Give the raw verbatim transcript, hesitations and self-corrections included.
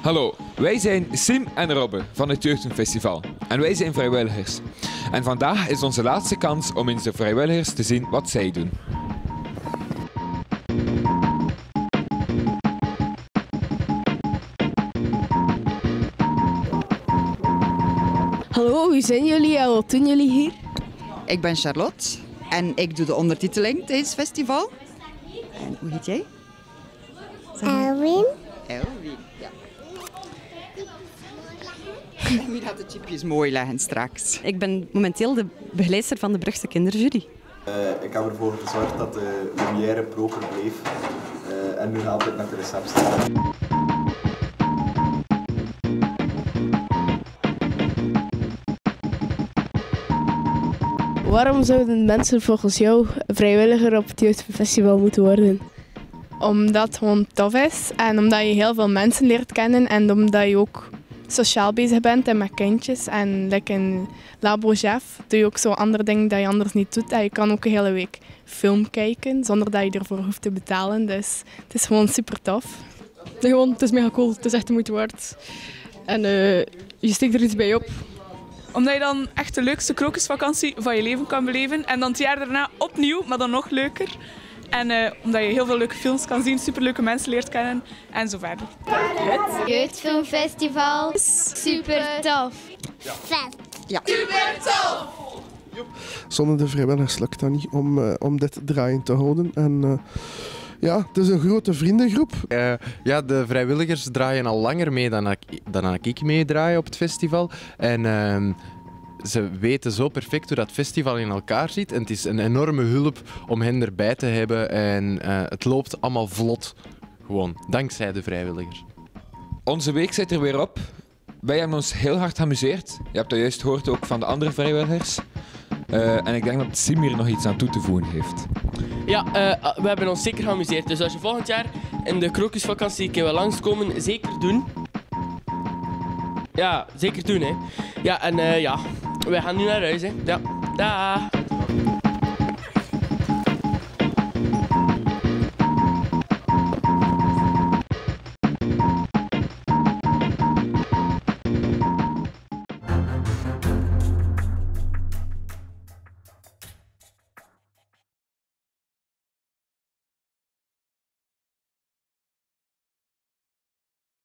Hallo, wij zijn Sim en Robbe van het Jeugdfestival en wij zijn vrijwilligers. En vandaag is onze laatste kans om eens de vrijwilligers te zien wat zij doen. Hallo, wie zijn jullie en wat doen jullie hier? Ik ben Charlotte en ik doe de ondertiteling tijdens het festival. En hoe heet jij? Elwin. Elwin, ja. En wie gaat de chipjes mooi leggen straks? Ik ben momenteel de begeleidster van de Brugse kinderjury. Uh, ik heb ervoor gezorgd dat de lumière proper bleef uh, en nu haal ik met de receptie. Waarom zouden mensen volgens jou vrijwilliger op het Jeugdfestival moeten worden? Omdat het gewoon tof is en omdat je heel veel mensen leert kennen en omdat je ook sociaal bezig bent en met kindjes. En like in Labo Chef doe je ook zo andere dingen die je anders niet doet. En je kan ook een hele week film kijken zonder dat je ervoor hoeft te betalen. Dus het is gewoon super tof. Gewoon, het is mega cool, het is echt de moeite waard. En uh, je steekt er iets bij op. Omdat je dan echt de leukste krokusvakantie van je leven kan beleven. En dan het jaar daarna opnieuw, maar dan nog leuker. En uh, omdat je heel veel leuke films kan zien, superleuke mensen leert kennen en zo verder. Het Jeugdfilmfestival is super tof. Ja. Vet. Ja. Super tof! Zonder de vrijwilligers lukt dat niet om, uh, om dit draaiend te houden. En, uh, ja, het is een grote vriendengroep. Uh, ja, de vrijwilligers draaien al langer mee dan ik, dan ik meedraai op het festival. En uh, ze weten zo perfect hoe dat festival in elkaar zit. En het is een enorme hulp om hen erbij te hebben. En uh, het loopt allemaal vlot. Gewoon, dankzij de vrijwilligers. Onze week zit er weer op. Wij hebben ons heel hard geamuseerd. Je hebt dat juist gehoord ook van de andere vrijwilligers. Uh, en ik denk dat Sim hier nog iets aan toe te voegen heeft. Ja, uh, we hebben ons zeker geamuseerd. Dus als je volgend jaar in de krokusvakantie een keer wil langskomen, zeker doen. Ja, zeker doen, hè. Ja, en uh, ja, wij gaan nu naar huis, hè. Ja, daag.